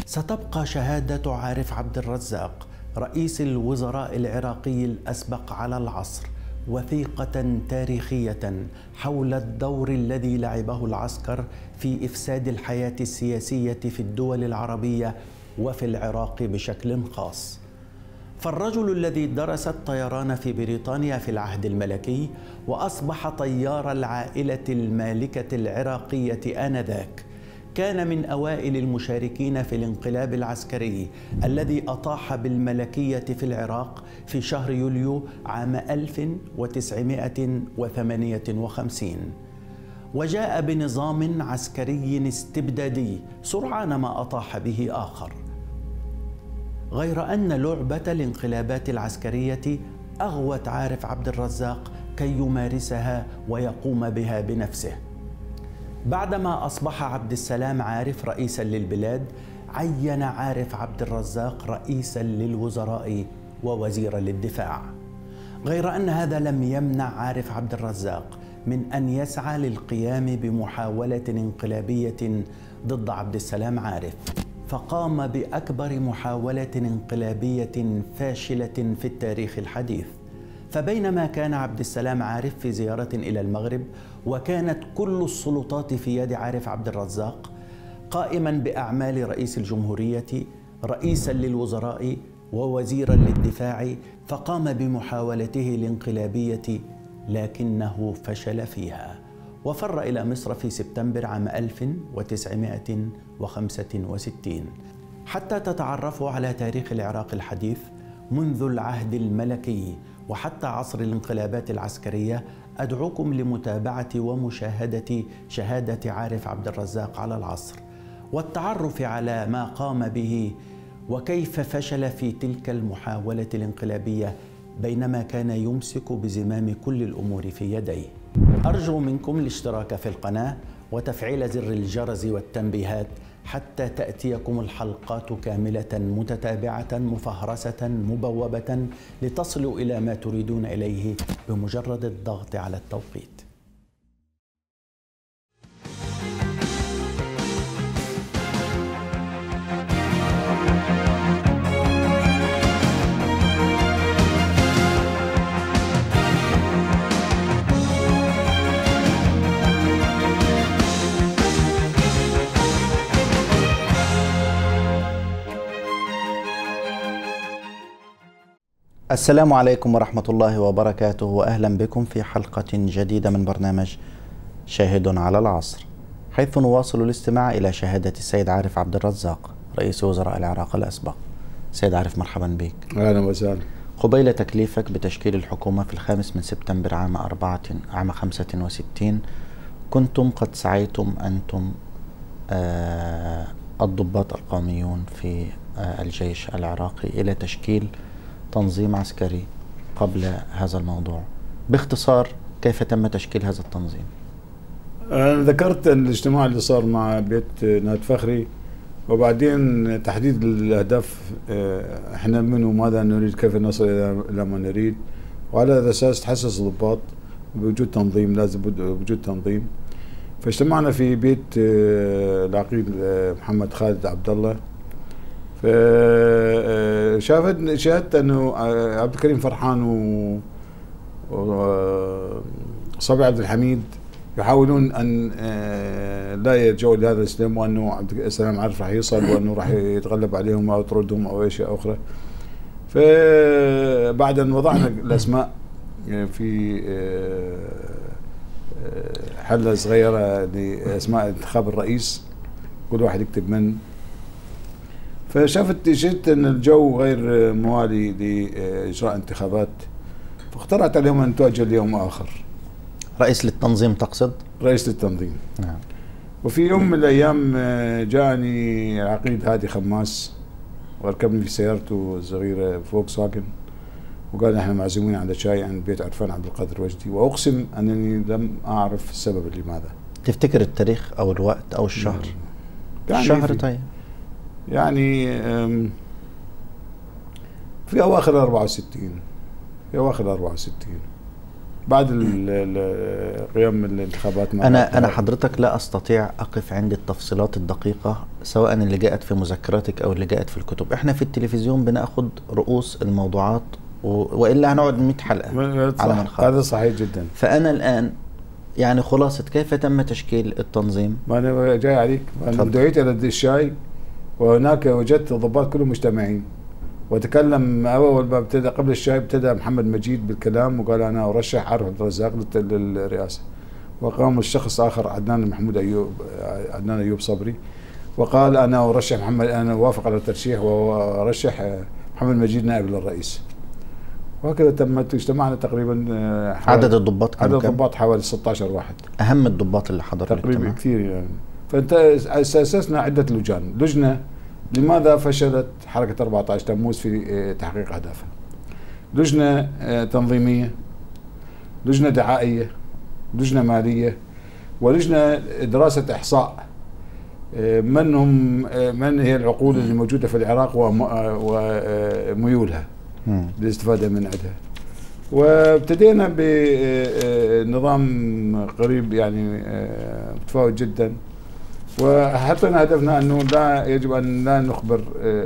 ستبقى شهادة عارف عبد الرزاق رئيس الوزراء العراقي الأسبق على العصر وثيقة تاريخية حول الدور الذي لعبه العسكر في إفساد الحياة السياسية في الدول العربية وفي العراق بشكل خاص. فالرجل الذي درس الطيران في بريطانيا في العهد الملكي وأصبح طيار العائلة المالكة العراقية آنذاك كان من أوائل المشاركين في الانقلاب العسكري الذي أطاح بالملكية في العراق في شهر يوليو عام 1958، وجاء بنظام عسكري استبدادي سرعان ما أطاح به آخر. غير أن لعبة الانقلابات العسكرية أغوت عارف عبد الرزاق كي يمارسها ويقوم بها بنفسه. بعدما أصبح عبد السلام عارف رئيسا للبلاد، عين عارف عبد الرزاق رئيسا للوزراء ووزيرا للدفاع. غير أن هذا لم يمنع عارف عبد الرزاق من أن يسعى للقيام بمحاولة انقلابية ضد عبد السلام عارف، فقام بأكبر محاولة انقلابية فاشلة في التاريخ الحديث. فبينما كان عبد السلام عارف في زيارة إلى المغرب وكانت كل السلطات في يد عارف عبد الرزاق، قائما بأعمال رئيس الجمهورية رئيسا للوزراء ووزيرا للدفاع، فقام بمحاولته الانقلابية لكنه فشل فيها وفر إلى مصر في سبتمبر عام 1965. حتى تتعرفوا على تاريخ العراق الحديث منذ العهد الملكي وحتى عصر الانقلابات العسكرية، أدعوكم لمتابعة ومشاهدة شهادة عارف عبد الرزاق على العصر والتعرف على ما قام به وكيف فشل في تلك المحاولة الانقلابية بينما كان يمسك بزمام كل الأمور في يديه. أرجو منكم الاشتراك في القناة وتفعيل زر الجرس والتنبيهات حتى تأتيكم الحلقات كاملة متتابعة مفهرسة مبوبة لتصلوا إلى ما تريدون إليه بمجرد الضغط على التوقيت. السلام عليكم ورحمة الله وبركاته، وأهلا بكم في حلقة جديدة من برنامج شاهد على العصر، حيث نواصل الاستماع إلى شهادة السيد عارف عبد الرزاق رئيس وزراء العراق الأسبق. سيد عارف، مرحبا بك. أهلا وسهلا. قبيل تكليفك بتشكيل الحكومة في 5 سبتمبر عام 65 كنتم قد سعيتم أنتم الضباط القوميون في الجيش العراقي إلى تشكيل تنظيم عسكري قبل هذا الموضوع. باختصار، كيف تم تشكيل هذا التنظيم؟ أنا ذكرت الاجتماع اللي صار مع بيت نهاد فخري، وبعدين تحديد الأهداف، احنا من وماذا نريد، كيف نصل إلى ما نريد، وعلى هذا الأساس تحسس الضباط بوجود تنظيم، لازم وجود تنظيم. فاجتمعنا في بيت العقيد محمد خالد عبد الله، شاهدت انه عبد الكريم فرحان وصبي عبد الحميد يحاولون ان لا يرجعوا لهذا الاسلام، وانه عبد السلام عارف راح يصل وانه راح يتغلب عليهم او يطردهم او اي شيء اخرى. فبعد ان وضعنا الاسماء في حله صغيره لاسماء انتخاب الرئيس، كل واحد يكتب من، فشفت ان الجو غير موالي لاجراء انتخابات، فاقترحت عليهم ان تؤجل ليوم اخر. رئيس للتنظيم تقصد؟ رئيس للتنظيم. نعم. وفي يوم من الايام جاءني العقيد هادي خماس وركبني في سيارته الصغيره فولكس واجن، وقال احنا معزومين على شاي عند بيت عرفان عبد القادر وجدي، واقسم انني لم اعرف السبب لماذا. تفتكر التاريخ او الوقت او الشهر؟ يعني الشهر طيب. يعني في أواخر 64، بعد قيام الانتخابات. أنا حضرتك لا أستطيع أقف عند التفصيلات الدقيقة سواء اللي جاءت في مذكراتك أو اللي جاءت في الكتب. إحنا في التلفزيون بناخد رؤوس الموضوعات وإلا هنقعد 100 حلقة على ما نخلص. هذا صحيح جدا. فأنا الآن يعني خلاصة كيف تم تشكيل التنظيم؟ ما أنا جاي عليك. أنا دعيت إلى الشاي وهناك وجدت الضباط كلهم مجتمعين، وتكلم أول ما ابتدى قبل الشاي ابتدى محمد مجيد بالكلام وقال أنا أرشح عارف عبد الرزاق للرئاسة، وقام الشخص آخر عدنان أيوب صبري وقال أنا أرشح أنا أوافق على الترشيح وأرشح محمد مجيد نائب للرئيس. وهكذا تمت. اجتمعنا تقريبا عدد الضباط كان عدد الضباط حوالي 16 واحد. أهم الضباط اللي حضروا تقريبا كثير يعني. فانت اسسنا عده لجنه لماذا فشلت حركه 14 تموز في تحقيق اهدافها. لجنه تنظيميه، لجنه دعائيه، لجنه ماليه، ولجنه دراسه احصاء من هي العقول اللي موجوده في العراق وميولها للاستفاده من عندها. وابتدينا بنظام قريب يعني متفاوت جدا، وحطينا هدفنا انه لا يجب ان لا نخبر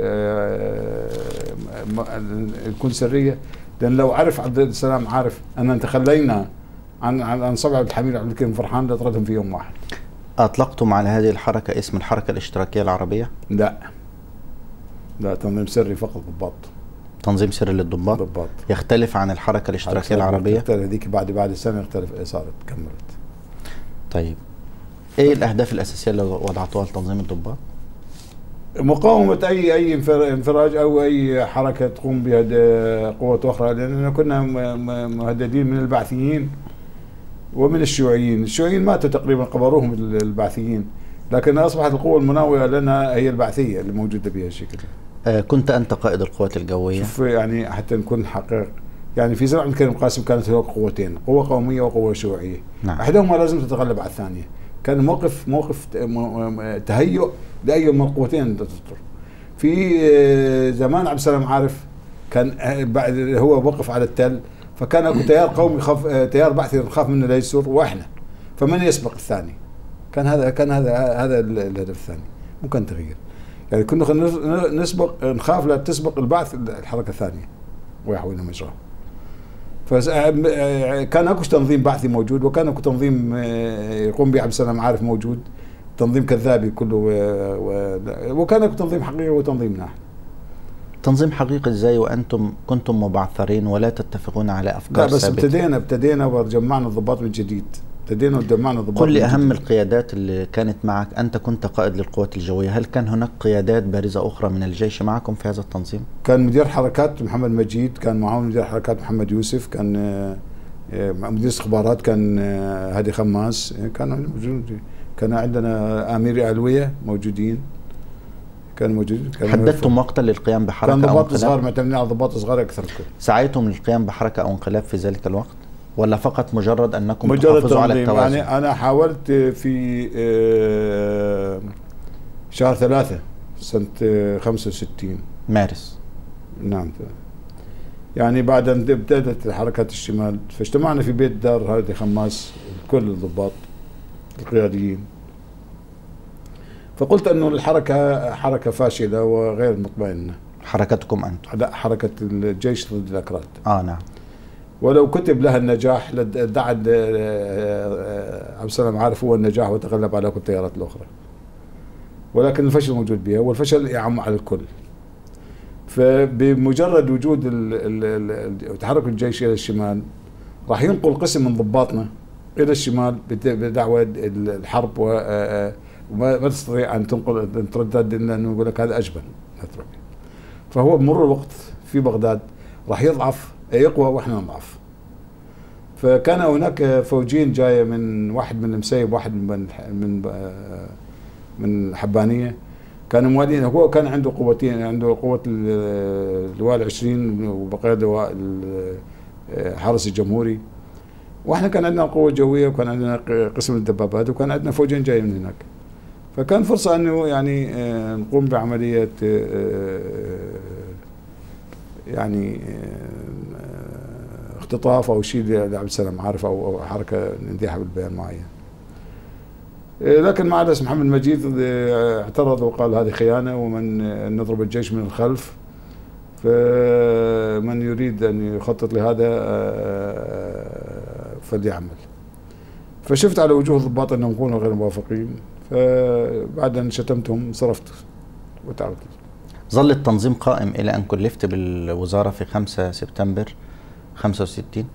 يكون سريه، لان لو عرف عبد السلام عارف ان تخلينا عن صبع عبد الحميد وعبد الكريم فرحان لطردهم في يوم واحد. اطلقتم على هذه الحركه اسم الحركه الاشتراكيه العربيه؟ لا تنظيم سري فقط ضباط. تنظيم سري للضباط؟ ضباط. يختلف عن الحركه الاشتراكيه العربيه؟ يختلف. هذيك بعد سنه اختلف صارت كملت. طيب ايه الاهداف الاساسيه اللي وضعتوها لتنظيم الضباط؟ مقاومه اي انفراج او اي حركه تقوم بها قوه اخرى، لاننا كنا مهددين من البعثيين ومن الشيوعيين. الشيوعيين ماتوا تقريبا، قبروهم البعثيين، لكن اصبحت القوه المناوئه لنا هي البعثيه اللي موجوده بها الشكل. كنت انت قائد القوات الجويه؟ شوف يعني حتى نكون حقيق، يعني في زمن عبد الكريم قاسم كانت هناك قوتين، قوه قوميه وقوه شيوعيه. نعم. احدهما لازم تتغلب على الثانيه. كان موقف تهيؤ لاي من القوتين تطر. في زمان عبد السلام عارف كان هو وقف على التل، فكان اكو تيار قومي يخاف، تيار بعثي نخاف منه لا يسر واحنا، فمن يسبق الثاني؟ كان هذا الهدف الثاني. ممكن تغيير، يعني كنا نسبق، نخاف لا تسبق البعث الحركه الثانيه ويحوينا مجراه. فكان اكو تنظيم بعثي موجود، وكان اكو تنظيم يقوم به عبد السلام عارف موجود، تنظيم كذابي كله، وكان اكو تنظيم حقيقي وتنظيم ناحي. تنظيم حقيقي ازاي وانتم كنتم مبعثرين ولا تتفقون على افكار لا بس ثابتة؟ ابتدينا وجمعنا الضباط من جديد. قل لي اهم القيادات اللي كانت معك. انت كنت قائد للقوات الجويه، هل كان هناك قيادات بارزه اخرى من الجيش معكم في هذا التنظيم؟ كان مدير حركات محمد مجيد، كان معاون مدير حركات محمد يوسف، كان مدير استخبارات كان هادي خماس، كانوا موجودين. كان عندنا امير علويه موجودين، كانوا موجودين. حددتم وقتا للقيام بحركه كان او انقلاب؟ ضباط صغار، معتمدين على ضباط صغار اكثر كله. سعيتم للقيام بحركه او انقلاب في ذلك الوقت، ولا فقط مجرد انكم تحافظوا على التوازن؟ يعني انا حاولت في شهر 3 سنه 65 مارس. نعم، يعني بعد ان ابتدت حركات الشمال، فاجتمعنا في بيت دار هادي خماس كل الضباط القياديين، فقلت انه الحركه حركه فاشله وغير مطمئنه. حركتكم انتم؟ لا، حركه الجيش ضد الاكراد. نعم. ولو كتب لها النجاح لدعى عبد السلام عارف هو النجاح وتغلب على كل التيارات الاخرى، ولكن الفشل موجود بها، والفشل يعم على الكل. فبمجرد وجود تحرك الجيش الى الشمال راح ينقل قسم من ضباطنا الى الشمال بدعوى الحرب، وما تستطيع ان تنقل تردد، لانه يقول لك هذا اجبن. فهو بمرور الوقت في بغداد راح يقوى واحنا نضعف. فكان هناك فوجين جايه من واحد من المسيب، واحد من حبانيه، كانوا موالين. هو كان عنده قوتين، عنده قوه اللواء العشرين وبقيه لواء الحرس الجمهوري، واحنا كان عندنا قوه جويه، وكان عندنا قسم الدبابات، وكان عندنا فوجين جاي من هناك. فكان فرصه انه يعني نقوم بعمليه يعني اختطاف او شيء لعبد السلام عارف او حركه نديها بالبيان معين. لكن مع الاسف محمد مجيد اعترض وقال هذه خيانه، ومن نضرب الجيش من الخلف، فمن يريد ان يخطط لهذا فليعمل. فشفت على وجوه الضباط انهم يكونوا غير موافقين، فبعد ان شتمتهم صرفت وتعبت. ظل التنظيم قائم الى ان كلفت بالوزاره في 5 سبتمبر 65؟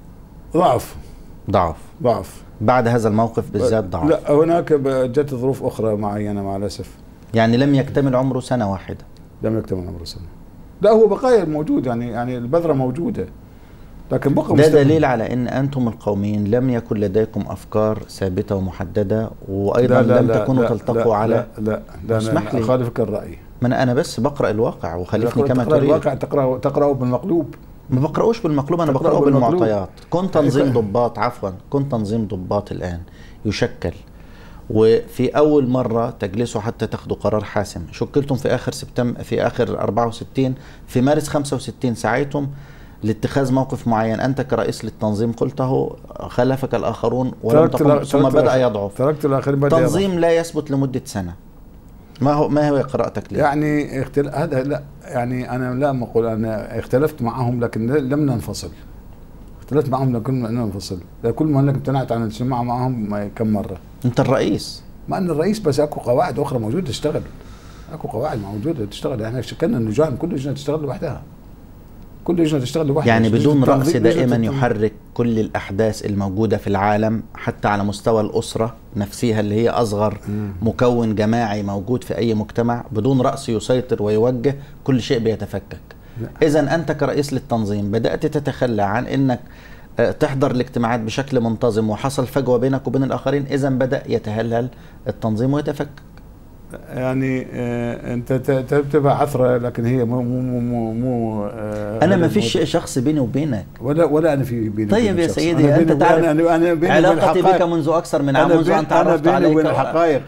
ضعف بعد هذا الموقف بالذات ضعف؟ لا، هناك جت ظروف اخرى معينه مع الاسف. يعني لم يكتمل عمره سنه واحده؟ لم يكتمل عمره سنه. لا، هو بقايا موجود، يعني البذره موجوده، لكن بقى ده دليل على ان انتم القوميين لم يكن لديكم افكار ثابته ومحدده، وايضا لم تكونوا تلتقوا على. لا انا اخالفك الراي. ما انا بس بقرا الواقع وخالفني كما تريد. الواقع تقراه بالمقلوب. ما بقراوش بالمقلوب، انا بقراه بالمعطيات. كنت تنظيم ضباط، كنت تنظيم ضباط الان يشكل، وفي اول مره تجلسوا حتى تاخذوا قرار حاسم. شكلتم في اخر سبتمبر، في اخر 64، في مارس 65 سعيتم لاتخاذ موقف معين. انت كرئيس للتنظيم قلته، خالفك الاخرون ولم تقم، ثم بدا يضعف. تركت الاخرين. تنظيم لا يثبت لمده سنه. ما هو قراءتك ليه؟ يعني هذا لا، يعني انا لا اقول انا اختلفت معهم لكن لم ننفصل. اختلفت معهم لكن لم ننفصل. كل ما انك امتنعت عن الاجتماع معهم كم مره. انت الرئيس. ما انا الرئيس، بس اكو قواعد اخرى موجوده تشتغل. اكو قواعد موجوده تشتغل. احنا شكلنا اللجان، كل لجنه تشتغل لوحدها. كل لجنه تشتغل لوحدها. يعني بدون رأس دائما يحرك كل الأحداث الموجودة في العالم، حتى على مستوى الأسرة نفسها اللي هي أصغر مكون جماعي موجود في أي مجتمع، بدون رأس يسيطر ويوجه، كل شيء بيتفكك. إذا أنت كرئيس للتنظيم بدأت تتخلى عن أنك تحضر الاجتماعات بشكل منتظم، وحصل فجوة بينك وبين الآخرين، إذا بدأ يتهلهل التنظيم ويتفكك. يعني انت تبقى عثره، لكن هي مو انا ما فيش شخص بيني وبينك، ولا انا في بيني. طيب يا سيدي، انت تعرف أنا علاقتي بك منذ اكثر من عام، منذ ان تعرفت عليك. انا بيني وبين الحقائق.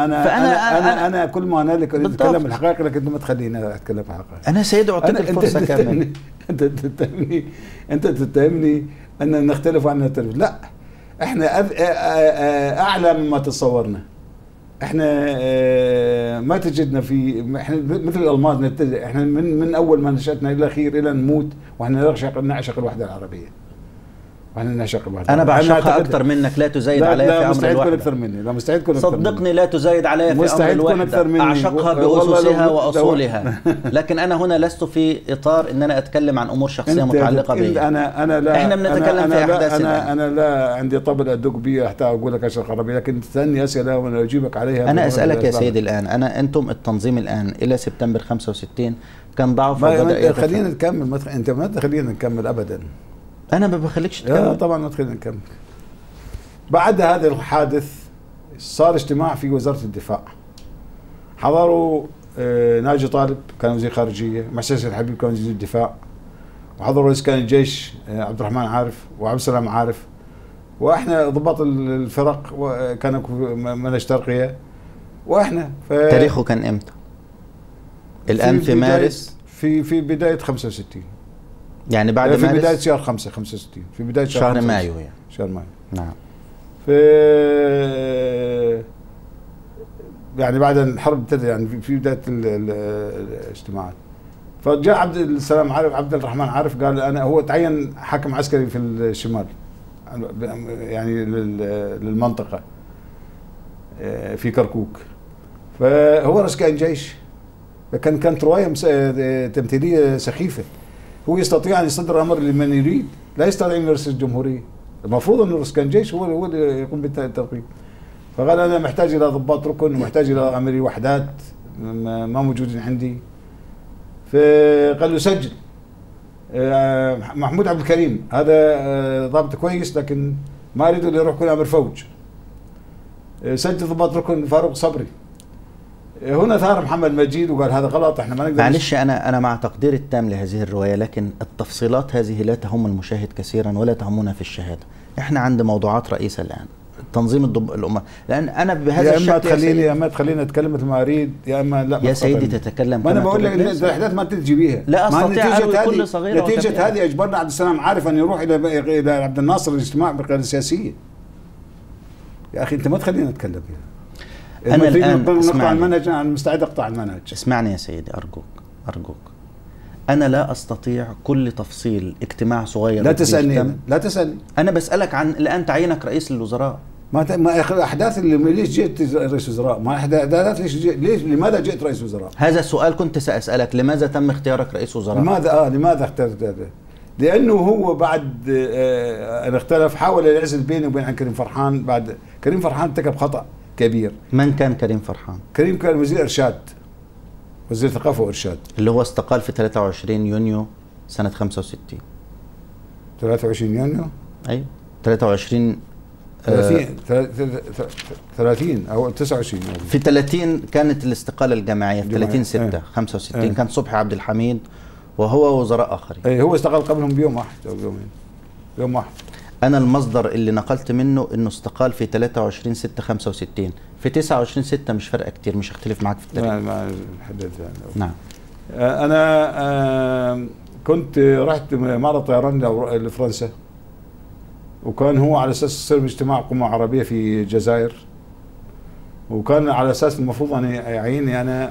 انا كل ما هنالك اريد اتكلم الحقائق، لكن ما تخليني اتكلم الحقائق. انا سيدي اعطيك الفرصه كامله. انت تتهمني ان نختلف وان نختلف. لا، احنا اعلى مما تصورنا. احنا ما تجدنا في، احنا مثل الالماس، احنا من اول ما نشاتنا الى الاخير الى نموت واحنا نعشق الوحده العربيه. انا بعشقها اكثر منك، لا تزايد علي في امر الوحده. مستعد تكون اكثر مني. لا، مستعد تكون اكثر مني. صدقني لا تزايد علي في امر الوحده. اعشقها باسسها واصولها، لكن انا هنا لست في اطار ان انا اتكلم عن امور شخصيه متعلقه بي. انا لا، احنا بنتكلم في احداثنا. انا لا عندي طبل ادق بيه حتى اقول لك اشرق عربي، لكن تسالني اسئله وانا اجيبك عليها. انا اسالك يا سيدي الان، انتم التنظيم الان الى سبتمبر 65 كان ضعف وبدا خلينا نكمل. انت ما تخلينا نكمل ابدا. أنا ما بخليكش تكمل. طبعا ما تخلينا نكمل. بعد هذا الحادث صار اجتماع في وزارة الدفاع. حضروا ناجي طالب كان وزير خارجية، محسن الحبيب كان وزير الدفاع، وحضروا رئيس كان الجيش عبد الرحمن عارف، وعبد السلام عارف، واحنا ضباط الفرق كانوا منهج ترقية، واحنا تاريخه كان امتى؟ الآن في مارس، في بداية 65. يعني بعد في مارس، بداية شهر 5 65، في بداية شهر مايو يعني. شهر مايو. نعم. يعني بعد الحرب ابتدى، يعني في بداية الاجتماعات. فجاء عبد السلام عارف، عبد الرحمن عارف، قال انا، هو تعين حاكم عسكري في الشمال يعني للمنطقة في كركوك، فهو رئيس كان جيش، كانت رواية تمثيلية سخيفة. هو يستطيع ان يصدر امر لمن يريد، لا يستطيع ان رئيس الجمهوريه. المفروض ان رئيس كان جيش هو اللي يقوم بالترقيم. فقال انا محتاج الى ضباط ركن، ومحتاج الى اميري وحدات ما موجودين عندي. فقال له سجل محمود عبد الكريم، هذا ضابط كويس لكن ما اريد اللي يروح يكون امير فوج. سجل ضباط ركن فاروق صبري. هنا ثار محمد مجيد وقال هذا غلط، احنا ما نقدر. معلش، انا مع تقدير التام لهذه الروايه، لكن التفصيلات هذه لا تهم المشاهد كثيرا ولا تهمنا في الشهاده. احنا عند موضوعات رئيسه الان. تنظيم الامه، لان انا بهذا يا الشكل اما تخليني يا اما تخليني اتكلم مثل ما اريد، يا اما لا. يا سيدي تتكلم ما انا كما بقول لك تريد. الاحداث ما تجي بيها. لا ما استطيع أروي كل صغيرة وكبيرة. نتيجه هذه اجبرنا عبد السلام عارف ان يروح الى عبد الناصر الاجتماع بالقياده السياسيه. يا اخي انت ما تخليني اتكلم يعني. انا الان نقطع المنهج، انا مستعد اقطع المنهج. اسمعني يا سيدي ارجوك. أنا لا أستطيع كل تفصيل اجتماع صغير. لا تسألني. لا تسألني. أنا بسألك عن الآن تعيينك رئيس الوزراء. ما أحداث اللي ليش جئت رئيس وزراء؟ ما أحداث ليش لماذا جئت رئيس وزراء؟ هذا السؤال كنت سأسألك، لماذا تم اختيارك رئيس وزراء؟ لماذا اخترت هذا؟ لأنه هو بعد أن اختلف حاول يعزل بيني وبين عن كريم فرحان. بعد كريم فرحان ارتكب خطأ كبير. من كان كريم فرحان؟ كريم كان وزير إرشاد، وزير ثقافة وإرشاد، اللي هو استقال في 23 يونيو سنة 65. 23 يونيو؟ أيوه 23 30 أو 29 في 30 كانت الاستقالة الجماعية، في 30/6 65 كان صبحي عبد الحميد وهو وزراء آخرين. أي هو استقال قبلهم بيوم واحد أو يومين، يوم واحد. أنا المصدر اللي نقلت منه إنه استقال في 23/6/65، في 29/6 مش فارقة كتير، مش هختلف معاك في التاريخ. ما حددت يعني. نعم. أنا كنت رحت معرض طيران لفرنسا، وكان هو على أساس يصير اجتماع قمة عربية في الجزائر، وكان على أساس المفروض أن يعيني أنا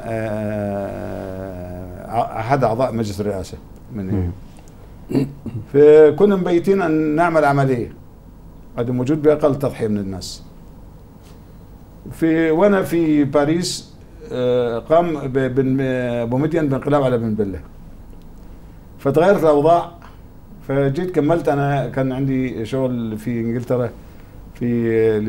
أحد أعضاء مجلس الرئاسة من فكنا مبيتين أن نعمل عملية، هذا موجود بأقل تضحية من الناس. وأنا في باريس قام بومدين بانقلاب على بن بلة، فتغيرت الأوضاع، فجيت كملت. أنا كان عندي شغل في إنجلترا في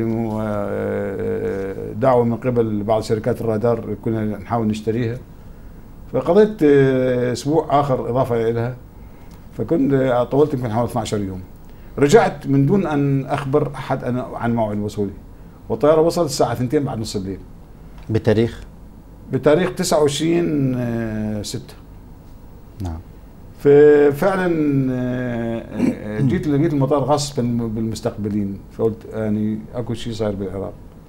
دعوة من قبل بعض شركات الرادار كنا نحاول نشتريها، فقضيت أسبوع آخر إضافة إليها، فكنت طولت يمكن حوالي 12 يوم. رجعت من دون أن أخبر أحد أنا عن موعد وصولي، والطيارة وصلت الساعة 2 بعد نص الليل. بتاريخ 29/6. نعم. ففعلا جيت لقيت المطار غصب بالمستقبلين، فقلت يعني اكو شيء صاير بالعراق.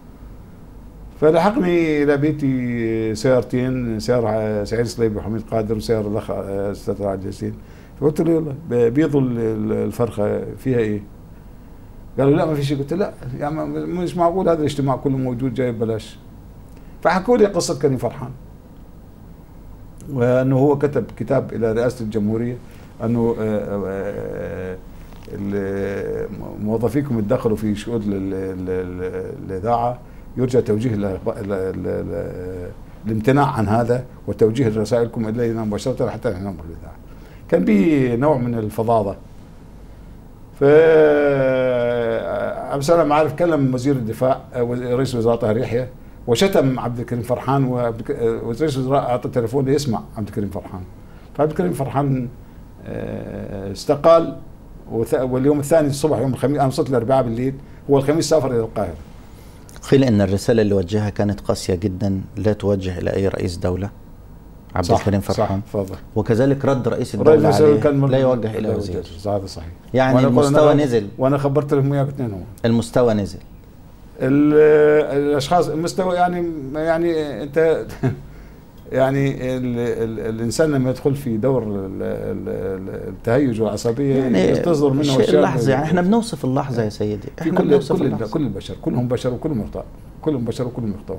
فلحقني الى بيتي سيارتين، سيارة سعيد صليبي وحميد قادر، وسيارة الاخ استاذ رائد ياسين. فقلت له يلا بيضوا الفرخة فيها ايه؟ قالوا لا ما في شيء. قلت لا يعني مش معقول هذا الاجتماع كله موجود جاي ببلاش. فحكوا لي قصة كريم فرحان، وأنه هو كتب كتاب إلى رئاسة الجمهورية أنه موظفيكم يتدخلوا في شؤون الإذاعة، يرجى توجيه الامتناع عن هذا وتوجيه رسائلكم إلينا مباشرة حتى نحن ننقل الإذاعة. كان به نوع من الفظاظة. عبد السلام عارف كلم وزير الدفاع رئيس الوزراء طاهر يحيى وشتم عبد الكريم فرحان، ورئيس الوزراء اعطى التليفون ليسمع عبد الكريم فرحان. فعبد الكريم فرحان استقال، واليوم الثاني الصبح يوم الخميس، انا وصلت الاربعاء بالليل، هو الخميس سافر الى القاهره. قيل ان الرساله اللي وجهها كانت قاسيه جدا، لا توجه الى اي رئيس دوله، عبد الكريم فرحان. صح تفضل. وكذلك رد رئيس الدوله عليه لا يوجه الى وزير. هذا صحيح. يعني المستوى نزل، وانا خبرت لهم اياه باثنين. هو المستوى نزل. الاشخاص المستوى يعني انت يعني الانسان لما يدخل في دور التهيج والعصبيه يعني تصدر منه شيء اللحظه. يعني احنا بنوصف اللحظه يا سيدي، احنا كل البشر كلهم بشر وكلهم يخطئون، كلهم بشر وكلهم يخطئون.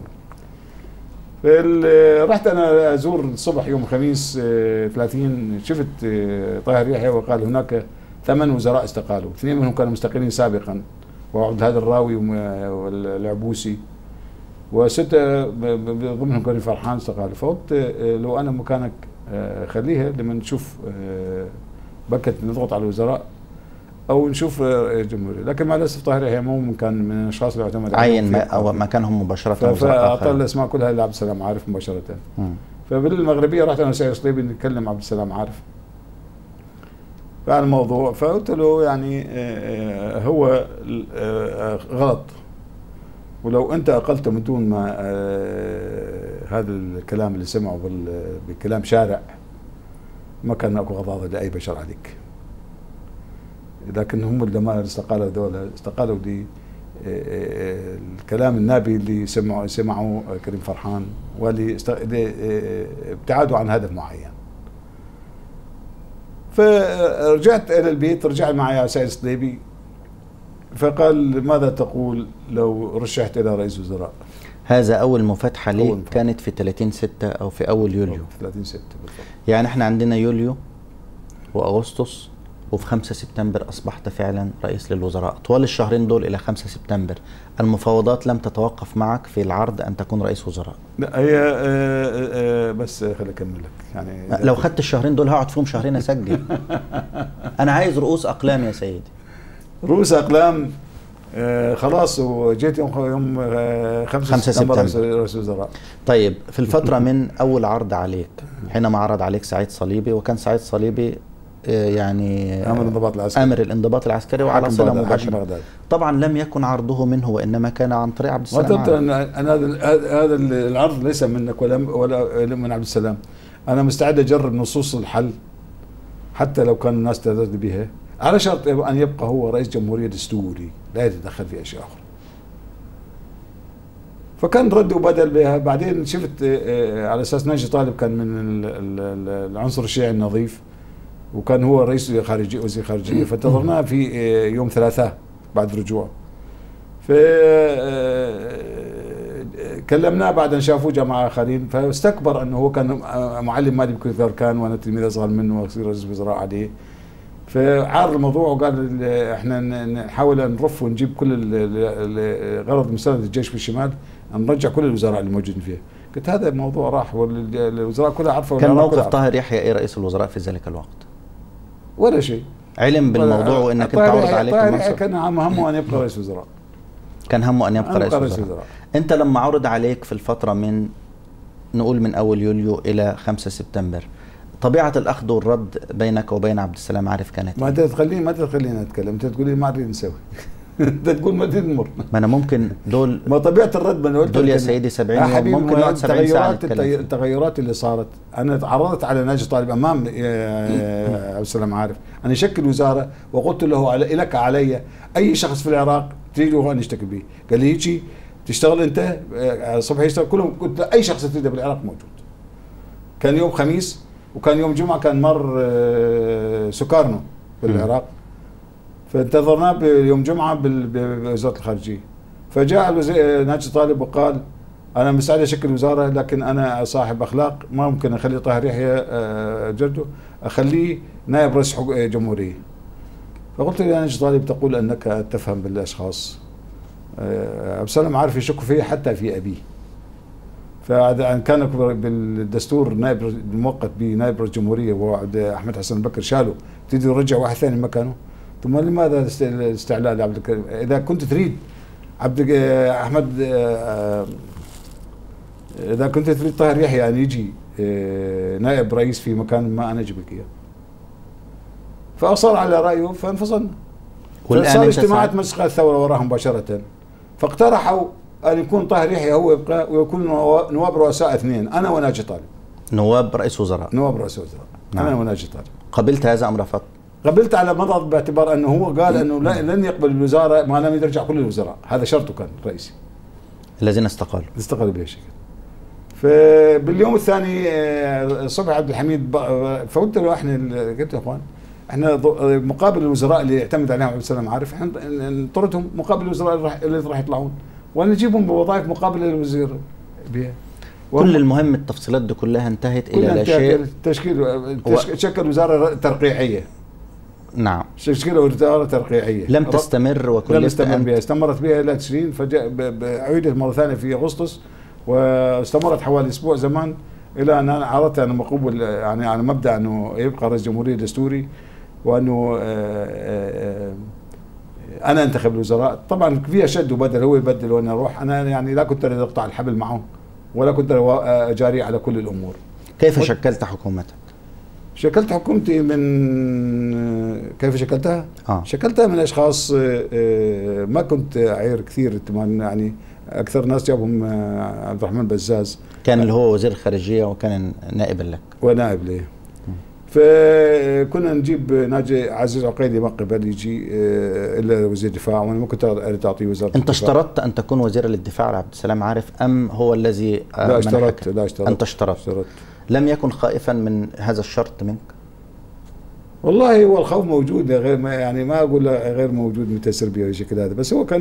رحت انا ازور الصبح يوم الخميس 30، شفت طاهر يحيى وقال هناك 8 وزراء استقالوا، 2 منهم كانوا مستقلين سابقا، وعبد الهادي الراوي والعبوسي، و6 ضمنهم كريم فرحان استقالوا. فقلت لو انا مكانك خليها لما نشوف بكت نضغط على الوزراء او نشوف الجمهوريه. لكن مع الاسف طاهر يحيى مو كان من الاشخاص اللي يعتمد عين او مكانهم مباشره، فاعطى الاسماء كلها لعبد السلام عارف مباشره. فبالمغربيه رحت انا وسعيد صليبي نتكلم عبد السلام عارف عن الموضوع، فقلت له يعني هو غلط، ولو انت اقلت من دون ما هذا الكلام اللي سمعه بكلام شارع ما كان اكو غضاضه لاي بشر عليك. لكن هم لما استقالوا دولة استقالوا دي الكلام النابي اللي سمعه كريم فرحان، واللي ابتعادوا عن هدف معين. فرجعت إلى البيت، رجع معي سعيد الصليبي فقال ماذا تقول لو رشحت إلى رئيس وزراء؟ هذا أول مفاتحة ليه كانت في 30/6 أو في أول يوليو؟ في 30/6 بالضبط. يعني احنا عندنا يوليو وأغسطس، وفي 5 سبتمبر أصبحت فعلا رئيس للوزراء. طوال الشهرين دول إلى 5 سبتمبر المفاوضات لم تتوقف معك في العرض أن تكون رئيس وزراء؟ لا هي بس خليني أكمل لك. يعني لو خدت الشهرين دول هقعد فيهم شهرين أسجل. أنا عايز رؤوس أقلام يا سيدي. رؤوس أقلام خلاص، وجيت يوم 5 سبتمبر رئيس وزراء. طيب في الفترة من أول عرض عليك، حينما عرض عليك سعيد صليبي، وكان سعيد صليبي يعني آمر الانضباط العسكري وعلى صلة مباشرة، طبعا لم يكن عرضه منه وإنما كان عن طريق عبد السلام. أنا هذا العرض ليس منك ولا من عبد السلام. أنا مستعد أجرب نصوص الحل حتى لو كان الناس ترتدي بها، على شرط أن يبقى هو رئيس جمهورية دستوري لا يتدخل في أشياء أخرى. فكان رد وبدل بها. بعدين شفت على أساس ناجي طالب كان من العنصر الشيعي النظيف، وكان هو رئيس خارجية وزير خارجية، فانتظرناه في يوم 3 بعد رجوعه. كلمناه بعد ان شافوه جماعه اخرين، فاستكبر انه هو كان معلم مالي بكلية الاركان وانا تلميذ اصغر منه واصير رئيس وزراء عليه. فعار الموضوع وقال احنا نحاول ان نرف ونجيب كل غرض مساندة الجيش في الشمال، نرجع كل الوزراء اللي موجودين فيها. قلت هذا الموضوع راح والوزراء كلها عارفه. كان موقف طاهر يحيى ايه رئيس الوزراء في ذلك الوقت؟ ولا شيء. علم بالموضوع وانك انت عرض عليك المنصب؟ كان همه ان يبقى رئيس وزراء. كان همه ان يبقى رئيس وزراء. انت لما عرض عليك في الفتره من نقول من اول يوليو الى 5 سبتمبر، طبيعه الاخذ والرد بينك وبين عبد السلام عارف كانت ما تخليني اتكلم، انت تقول لي ما ادري نسوي. انت تقول ما ادري نمر. ما انا ممكن دول ما طبيعه الرد ما انا قلت دول يا سيدي 70 يوم، ممكن نقعد 70 ساعه نتكلم. التغيرات اللي صارت، انا تعرضت على ناجي طالب امام عبد السلام عارف انا شكل وزاره، وقلت له لك علي اي شخص في العراق تريد هو ان يشتكي به. قال لي هيجي تشتغل انت صبحي يشتغل كلهم. قلت له اي شخص تريده بالعراق موجود. كان يوم خميس وكان يوم جمعه كان مر سكارنو بالعراق، فانتظرناه بيوم جمعه بوزاره الخارجيه. فجاء ناجي طالب وقال انا مستعد اشكل وزاره، لكن انا صاحب اخلاق، ما ممكن اخلي طاهر يحيى جده، اخليه نائب رئيس جمهوريه. فقلت له يا ناجي طالب تقول انك تفهم بالاشخاص. عبد السلام عارف يشك فيه حتى في ابيه. فإذا كان بالدستور نائب المؤقت بنائب رئيس الجمهوريه وهو احمد حسن بكر شاله، تريد يرجع واحد ثاني مكانه؟ ثم لماذا الاستعلاء لعبد الكريم؟ اذا كنت تريد احمد، اذا كنت تريد طاهر يحيى ان يجي نائب رئيس في مكان ما، انا اجيب لك اياه. فاصر على رايه فانفصلنا. صار اجتماعات مجلس الثوره وراها مباشره، فاقترحوا ان يكون طاهر يحيى هو يبقى ويكون نواب رؤساء 2، انا وناجي طالب. نواب رئيس وزراء. نواب رئيس وزراء. نعم. انا وناجي طالب. قبلت هذا ام رفضت؟ قبلت على مضض باعتبار انه هو قال انه لن يقبل الوزاره ما لم يرجع كل الوزراء، هذا شرطه كان الرئيسي. الذين استقالوا بهالشكل. فباليوم الثاني صبحي عبد الحميد فقلت له احنا قلت يا اخوان احنا مقابل الوزراء اللي يعتمد عليهم عبد السلام عارف احنا نطردهم مقابل الوزراء اللي راح يطلعون، ونجيبهم بوظائف مقابله للوزير بها. كل المهم التفصيلات دي كلها انتهت الى لا شيء. شكل وزاره ترقيعيه. نعم. تشكيل وزاره ترقيعيه لم تستمر وكلفت بها، استمرت بها الى تشرين، عيدت مره ثانيه في اغسطس، واستمرت حوالي اسبوع زمان الى ان انا عرضت انه مقبول يعني على مبدا انه يبقى رئيس جمهوريه دستوري، وانه انا انتخب الوزراء. طبعا فيها شد وبدل، هو يبدل وانا اروح. انا يعني لا كنت اريد اقطع الحبل معه ولا كنت اجاري على كل الامور. كيف شكلت حكومتك؟ شكلت حكومتي من كيف شكلتها؟ شكلتها من اشخاص ما كنت اعير كثير، يعني اكثر ناس جابهم عبد الرحمن بزاز، كان اللي هو وزير الخارجيه وكان نائبا لك. ونائب لي. فكنا نجيب ناجي عزيز عقيدي ما قبل يجي الا وزير الدفاع، وانا ما كنت اريد اعطيه وزاره انت اشترطت ان تكون وزيرا للدفاع لعبد السلام عارف ام هو الذي لا اشترطت. انت اشترطت. لم يكن خائفا من هذا الشرط منك؟ والله هو الخوف موجود، غير ما يعني ما اقول غير موجود متاثر به بالشكل هذا، بس هو كان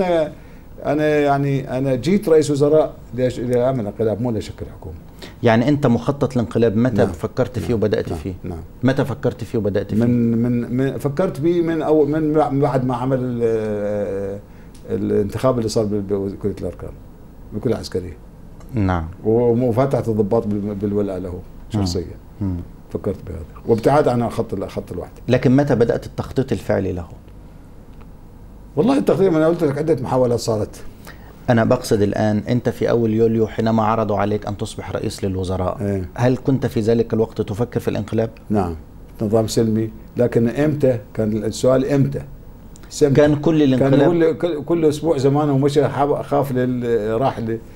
انا جيت رئيس وزراء لاعمل انقلاب مو لشكل حكومه. يعني انت مخطط الانقلاب متى نعم. فكرت فيه وبدات نعم. فيه؟ نعم. متى فكرت فيه وبدات فيه؟ من فكرت فيه من بعد ما عمل الانتخاب اللي صار بكليه الاركان بالكليه العسكريه. نعم. ومفاتحه الضباط بالولاء له شخصيا. فكرت بهذا وابتعاد عن خط الوحده. لكن متى بدات التخطيط الفعلي له؟ والله التقريبا انا قلت لك عده محاولات صارت. أنا بقصد الآن أنت في أول يوليو حينما عرضوا عليك أن تصبح رئيس للوزراء هل كنت في ذلك الوقت تفكر في الانقلاب؟ نعم، نظام سلمي، لكن إمتى؟ كان السؤال إمتى؟ كان كل الانقلاب كان كل أسبوع زمان ومشى خاف راح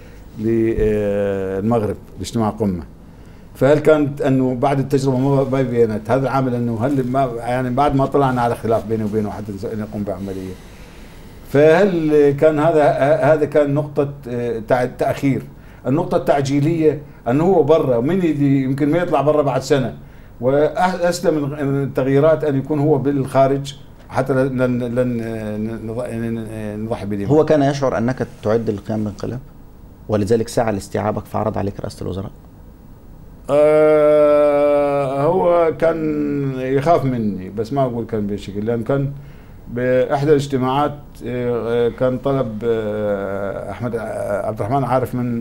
للمغرب لاجتماع قمة. فهل كانت أنه بعد التجربة ما بينت هذا العامل أنه هل ما يعني بعد ما طلعنا على خلاف بيني وبينه حتى نقوم بعملية، فهل كان هذا كان نقطة تأخير؟ النقطة التعجيلية أنه هو برا من يمكن ما يطلع برا بعد سنة، وأسلم من التغييرات أن يكون هو بالخارج حتى لن نضحي بدماء. هو كان يشعر أنك تعد للقيام بانقلاب ولذلك سعى لاستيعابك فعرض عليك رئاسة الوزراء؟ هو كان يخاف مني، بس ما أقول كان بشكل، لأن كان بإحدى الاجتماعات كان طلب أحمد عبد الرحمن عارف من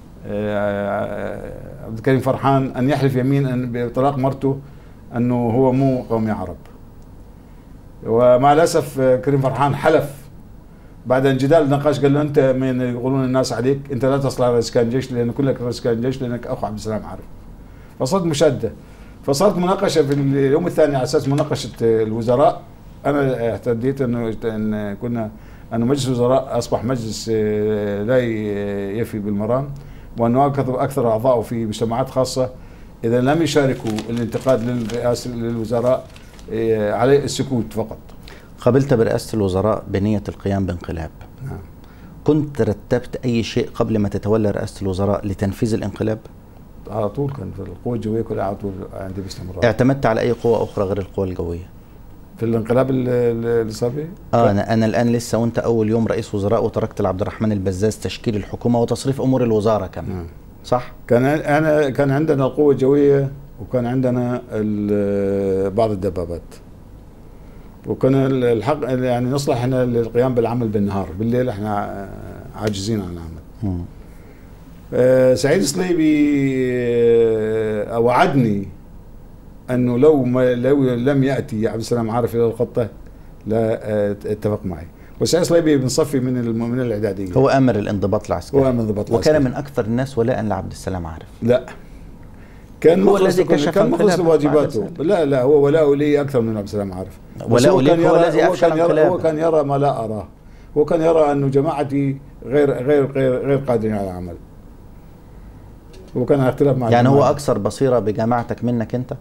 عبد الكريم فرحان أن يحلف يمين أن بطلاق مرته أنه هو مو قومي عرب، ومع الأسف كريم فرحان حلف بعد انجدال نقاش قال له أنت من يقولون الناس عليك أنت لا تصل على رئيس كان جيش لأن كلك رئيس كان جيش لأنك أخو عبد السلام عارف. فصارت مشادة، فصارت مناقشة في اليوم الثاني على أساس مناقشة الوزراء. أنا اعتديت أن كنا أن مجلس الوزراء أصبح مجلس لا يفي بالمرام، وأنه أكثر أعضائه في مجتمعات خاصة إذا لم يشاركوا الانتقاد للرئاسة للوزراء عليه السكوت فقط. قبلت برئاسة الوزراء بنية القيام بانقلاب. نعم. كنت رتبت أي شيء قبل ما تتولى رئاسة الوزراء لتنفيذ الانقلاب؟ على طول كان في القوة الجوية كلها على طول عندي باستمرار. اعتمدت على أي قوة أخرى غير القوة الجوية؟ في الانقلاب اللي صار فيه؟ أنا الآن لسه وأنت أول يوم رئيس وزراء وتركت لعبد الرحمن البزاز تشكيل الحكومة وتصريف أمور الوزارة كمان. صح؟ كان عندنا القوة الجوية وكان عندنا بعض الدبابات، وكان الحق يعني نصلح احنا للقيام بالعمل بالنهار، بالليل احنا عاجزين عن العمل. سعيد صليبي وعدني انه لو لم ياتي عبد السلام عارف الى الخطه لا اتفق معي، وسعيد صليبي بنصفي من الاعداديه. هو امر الانضباط العسكري. هو امر الانضباط العسكري، وكان من اكثر الناس ولاء لعبد السلام عارف. لا، كان مخلص لواجباته. لا هو ولاؤه لي اكثر من عبد السلام عارف. ولاؤه لي هو الذي افشل انقلابه. هو كان يرى ما لا اراه، هو كان يرى انه جماعتي غير قادرين على العمل، وكان اختلاف مع يعني هو اكثر بصيره بجماعتك منك انت؟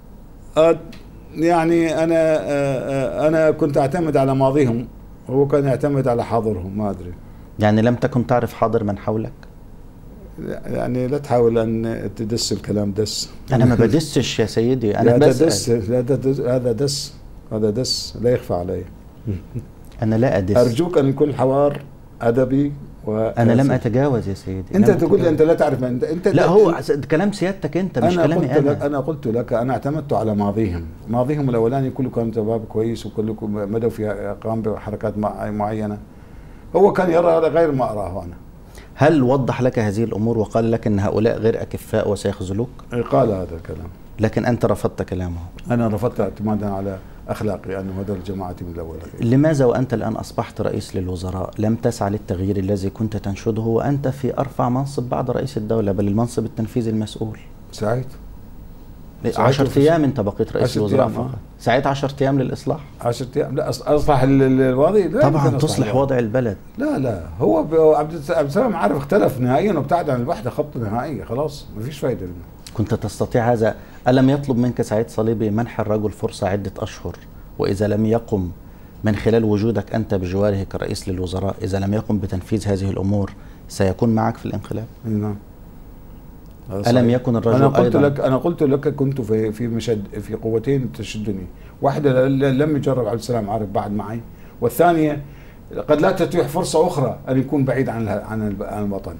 يعني انا كنت اعتمد على ماضيهم، هو كان يعتمد على حاضرهم. ما ادري، يعني لم تكن تعرف حاضر من حولك؟ يعني لا تحاول ان تدس الكلام دس. انا ما بدسش يا سيدي، انا لا تدس، هذا دس لا يخفى علي. انا لا ادس. ارجوك ان يكون الحوار ادبي. أنا لم أتجاوز يا سيدي. أنت تقول لي أنت لا تعرف أنت لا، هو كلام سيادتك أنت مش كلامي أنا قلت لك أنا اعتمدت على ماضيهم الأولاني كله كان شباب كويس وكلكم مدوا في قام بحركات معينة، هو كان يرى غير ما أراه أنا. هل وضح لك هذه الأمور وقال لك أن هؤلاء غير أكفاء وسيخذلوك؟ قال هذا الكلام، لكن أنت رفضت كلامه. أنا رفضت اعتمادا على أخلاقي أنه هذول جماعتي من الأول. لماذا وأنت الآن أصبحت رئيس للوزراء لم تسعى للتغيير الذي كنت تنشده وأنت في أرفع منصب بعد رئيس الدولة، بل المنصب التنفيذي المسؤول؟ سعيت 10 أيام أنت بقيت رئيس الوزراء فقط. سعيت 10 أيام للإصلاح؟ 10 أيام لا أصلح الوضع؟ طبعا تصلح وضع البلد. لا هو عبد السلام عارف اختلف نهائيا وابتعد عن الوحدة خط نهائي، خلاص ما فيش فايدة. كنت تستطيع هذا ألم يطلب منك سعيد صليبي منح الرجل فرصة عدة أشهر، وإذا لم يقم من خلال وجودك أنت بجواره كرئيس للوزراء، إذا لم يقم بتنفيذ هذه الأمور سيكون معك في الانقلاب؟ نعم. ألم يكن الرجل أنا قلت لك كنت في مشد في قوتين تشدني، واحدة لم يجرب عبد السلام عارف بعد معي، والثانية قد لا تتيح فرصة أخرى أن يكون بعيد عن الوطن.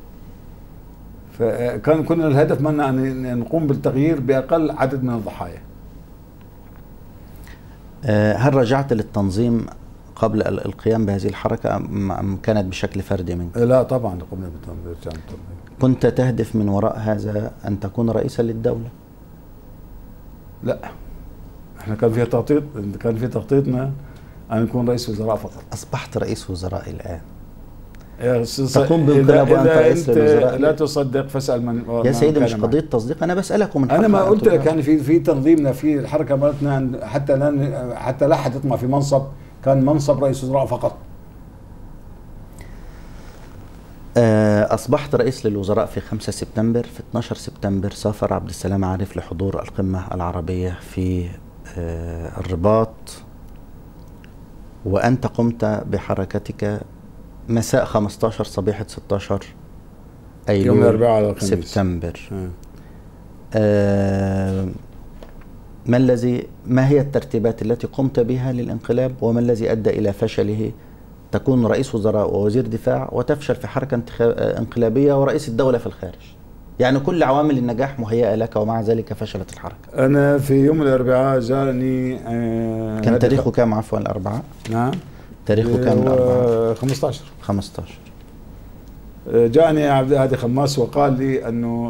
كنا الهدف منا أن نقوم بالتغيير بأقل عدد من الضحايا. هل رجعت للتنظيم قبل القيام بهذه الحركة أم كانت بشكل فردي منك؟ لا طبعا قمنا بالتنظيم. كنت تهدف من وراء هذا أن تكون رئيسا للدولة؟ لا، احنا كان في تخطيطنا أن نكون رئيس وزراء فقط. أصبحت رئيس وزراء الآن، تقوم بانقلاب وأنت رئيس للوزراء. لا تصدق فاسأل من يا سيدي، مش قضية تصديق، أنا بسألك ومن أنا ما قلت لك يعني في تنظيمنا في الحركة مالتنا حتى لا حد يطمع في منصب، كان منصب رئيس وزراء فقط. أصبحت رئيس للوزراء في 5 سبتمبر. في 12 سبتمبر سافر عبد السلام عارف لحضور القمة العربية في الرباط، وأنت قمت بحركتك مساء 15 صبيحة 16 أيلول يوم الأربعاء على الخميس سبتمبر. ما هي الترتيبات التي قمت بها للانقلاب، وما الذي أدى إلى فشله؟ تكون رئيس وزراء ووزير دفاع وتفشل في حركة انقلابية ورئيس الدولة في الخارج، يعني كل عوامل النجاح مهيئة لك ومع ذلك فشلت الحركة. أنا في يوم الأربعاء جاءني كان تاريخه كام عفوا الأربعاء؟ نعم تاريخه كام الأربعاء؟ 15. جاءني عبد الهادي خماس وقال لي أنه